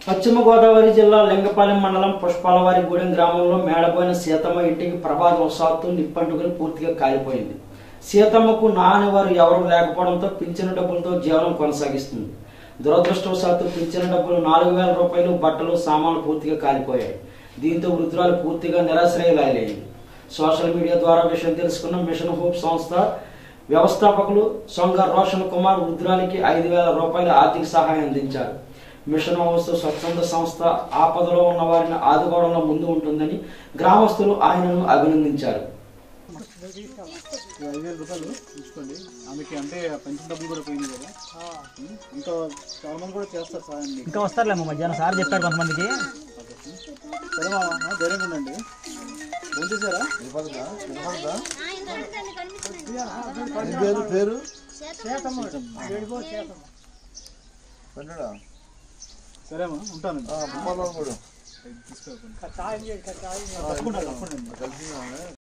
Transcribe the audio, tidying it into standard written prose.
పశ్చిమ గోదావరి జిల్లా లింగపాలెం మండలం పుష్పాలవారిగూడెం గ్రామంలో మేడపోయిన సీతమ్మ ఇంటికి ప్రమాదవశాత్తు నిప్పంటుకుని పూర్తిగా కాలిపోయింది. సీతమ్మకు నాన్నవారు ఎవరూ లేకపోవడంతో పింఛను డబ్బులతో జీవనం కొనసాగిస్తుంది. దురదృష్టవశాత్తు పింఛను డబ్బులు 4,000 రూపాయలు, బట్టలు, సామాన్లు పూర్తిగా కాలిపోయాయి. దీంతో వృద్ధురాలు పూర్తిగా నిరాశ్రయులయ్యాయి. సోషల్ మీడియా ద్వారా విషయం తెలుసుకున్న మిషన్ హోప్ సంస్థ వ్యవస్థాపకులు సొంగ రోషన్ కుమార్ వృద్ధురాలికి 5,000 రూపాయల ఆర్థిక సహాయం అందించారు. మిషన్ హౌస్ స్వచ్ఛంద సంస్థ ఆపదలో ఉన్న వారిని ఆదుకోవడంలో ముందు ఉంటుందని గ్రామస్తులు ఆయనను అభినందించారు. 5,000 రూపాయలు తీసుకోండి. ఆమెకి అంటే పెన్షన్ డబ్బులు కూడా పోయింది కదా, ఇంకా చాలా మంది కూడా చేస్తారు సార్. ఇంకా వస్తారులేమో మధ్యాహ్నం సార్ చెప్పారు కొంతమందికి. సరే మామ, ధైర్యంగా ఉండండి. ఫోన్ చేశారా? పేరు సరే అమ్మా, ఉంటాను. తీసుకోండి. తప్పకుండా తప్పకుండా.